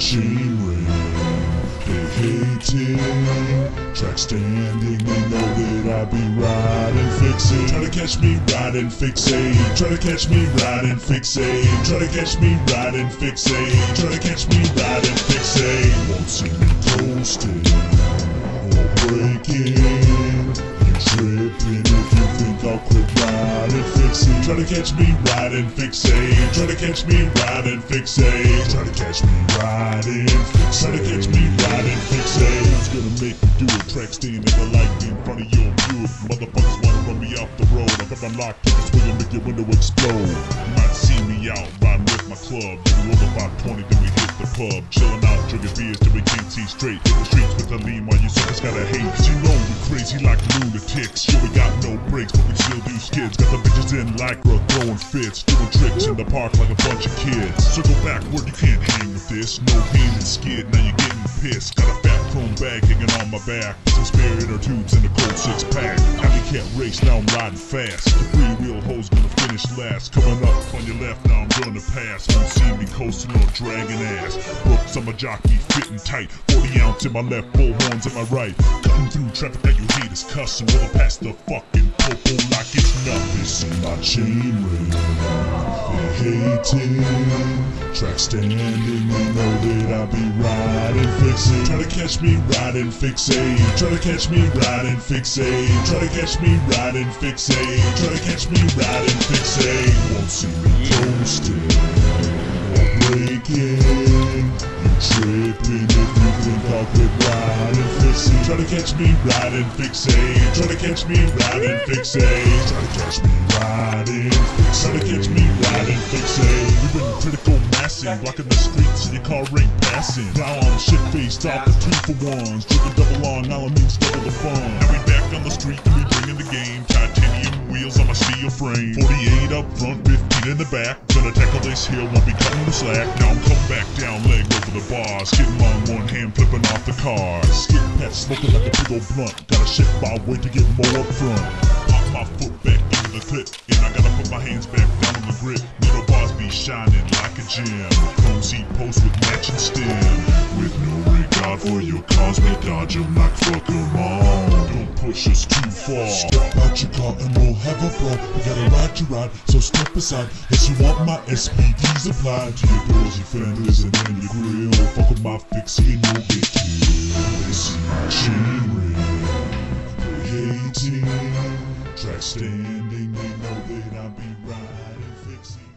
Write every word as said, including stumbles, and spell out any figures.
machinery. They hating, track standing, they know that I be riding, fixing. Try to catch me riding, fixing. Try to catch me riding, fixing. Try to catch me riding, fixing. Try to catch me riding, fixing. Won't see me coasting or breaking. You tripping if you think I'll quit riding, fixing. Try to catch me riding, fixing. Try to catch me riding, fixing. Try to catch me riding, try to catch me riding, fixing. It's gonna make me do a track stand in the light in front of your view. If motherfuckers wanna run me off the road, I got unlocked tickets where you make your window explode. You might see me out riding with my club. Then we roll about twenty, then we hit the pub. Chillin' out, drinking beers till we can't see straight. Hit the streets with the lean while you suckers gotta hate. Cause you know we crazy like lunatics. Yeah, we got no brakes, but we still do skids. Got the bitches in lycra throwing fits, doing tricks in the park like a bunch of kids. Circle backward, you can't hang with this. No hand and skid, now you're getting pissed. Got a fat chrome bag hanging on my back. Some spare inner tubes in the cold six pack. Alley cat race, now I'm riding fast. The free wheel hoe's gonna finish last. Coming up on your left, now I'm gonna pass. Won't see me coasting or dragging ass. Brooks on my jockey, fitting tight. forty ounce in my left, bull horns in my right. Cutting through traffic that you hate is cussing. Rolling past the fucking popo like it's nothing. See my chain ring, they hating. Track standing, they know that I be riding, fixing. Try to catch me riding, fixing. Try to catch me riding, fixing. Try to catch me riding, fixing. Try to catch me riding, fixing. Won't see me coasting or breaking. You tripping if you think I'll quit riding, fixing. Try to catch me riding, fixing. Try to catch me riding, fixing. Try to catch me riding, try to catch me riding, fixing. We've been critical massing, blocking the streets and your car ain't passing. Now on the shit face, stop the two for ones. Drinking double on, now it means double the fun. Now we back on the street and we bringing the game. Titanium wheels on my steel frame. forty-eight up front, fifteen in the back. Gonna tackle this hill, won't be cutting the slack. Now I'm coming back down, leg over the bars. Getting on one hand, flipping off the cars. Skip pat smoking like a big old blunt. Gotta shift my weight to get more up front. Pop my foot back into the clip, and I gotta put my hands back down on the grip. Middle bars be shining like a gem. Chrome seat post with matching stem. With no regard for your cause, we dodge 'em like fuck 'em all. Don't push us too far. Step out your car and we'll have a brawl. We gotta ride you ride, so step aside. If you want my S P Ds applied to your doors, your fenders, and then your grill. Fuck with my fixie and you'll get killed. They see my chain ring, they hating. Track standing, they know that I be riding, fixing.